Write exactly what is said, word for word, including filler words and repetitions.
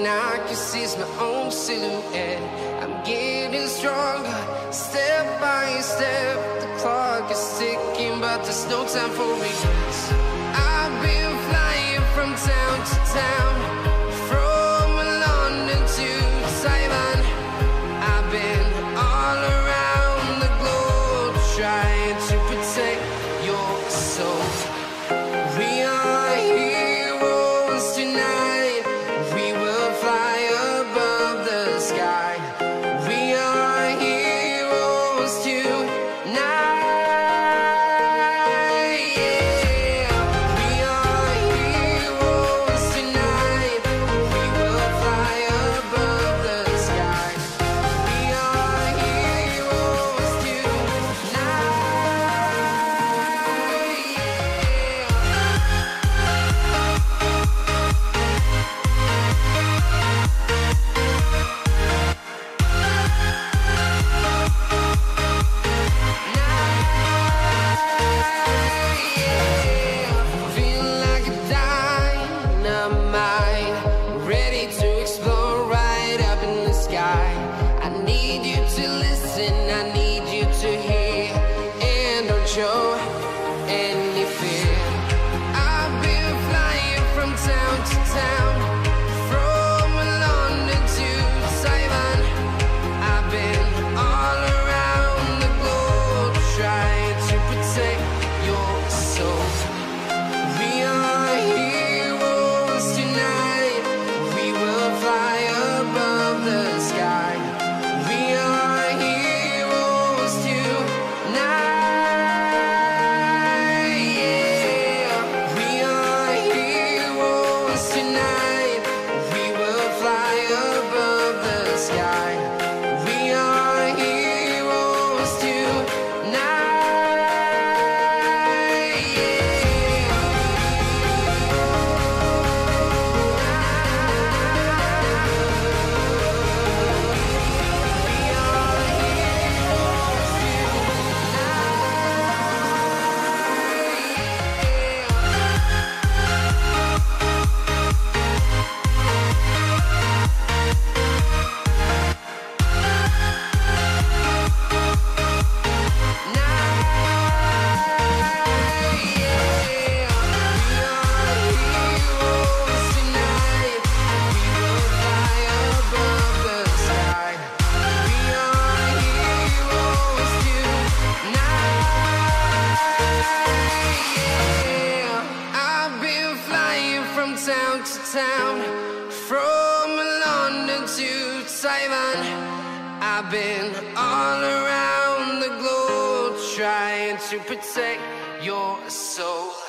I can see is my own silhouette. I'm getting stronger, step by step. The clock is ticking, but there's no time for me. I've been flying from town to town, from London to Taiwan. I've been all around the globe, trying to protect your soul. We are heroes tonight. We will fly above the sky. We are heroes tonight. Yeah. We are heroes tonight. We will fly above the sky. We are heroes tonight. Feeling like a dynamite, ready to explode right up in the sky. I need you to listen, I need you to hear, and don't show any fear. I've been flying from town to town, from London to Taiwan. I've been all around the globe, trying to protect your soul. We are heroes tonight. We will fly above the sky. We are heroes tonight. Yeah. We are heroes tonight. We will fly above the sky. We are heroes tonight. Yeah. Town to town, from London to Taiwan. I've been all around the globe, trying to protect your soul.